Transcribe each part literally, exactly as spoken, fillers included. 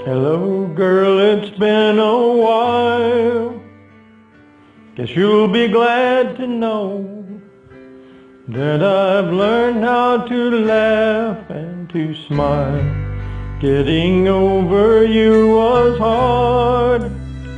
Hello, girl, it's been a while. Guess you'll be glad to know that I've learned how to laugh and to smile. Getting over you was hard.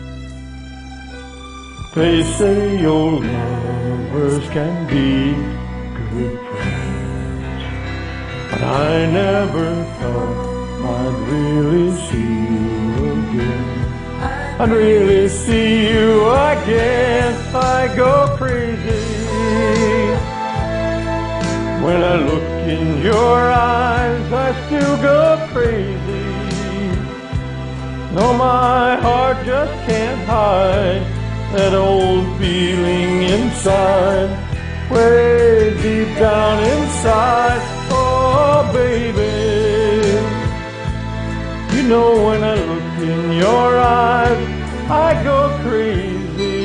They say old lovers can be good friends, but I never thought I'd really see you again. I'd really see you again. I go crazy when I look in your eyes. I still go crazy. No, my heart just can't hide that old feeling inside, way deep down inside. Oh, baby, you know when I look in your eyes, I go crazy.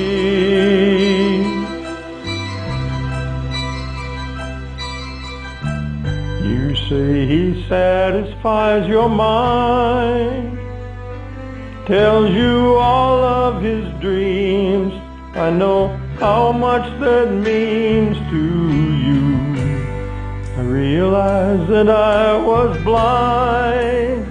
You say he satisfies your mind, tells you all of his dreams. I know how much that means to you. I realized that I was blind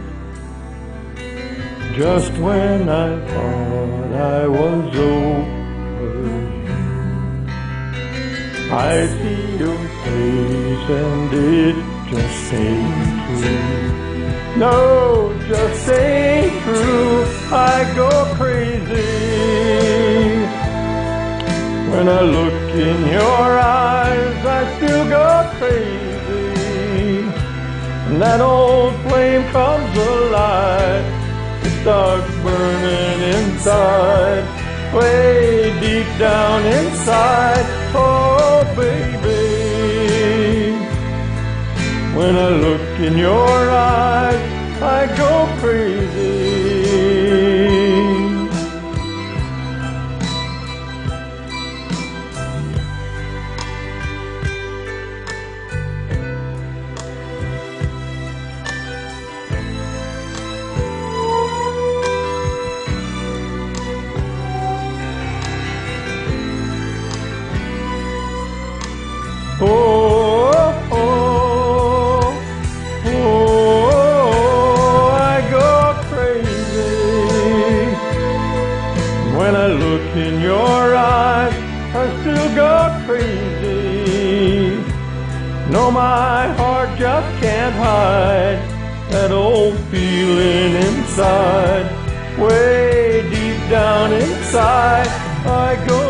just when I thought I was over you. I see your face and it just ain't true. No, just ain't true. I go crazy when I look in your eyes. I still go crazy, and that old flame comes alive. It starts burning inside, way deep down inside. Oh, baby, when I look in your eyes, I go crazy. Oh, oh, oh, I go crazy when I look in your eyes. I still go crazy. No, my heart just can't hide that old feeling inside, way deep down inside. I go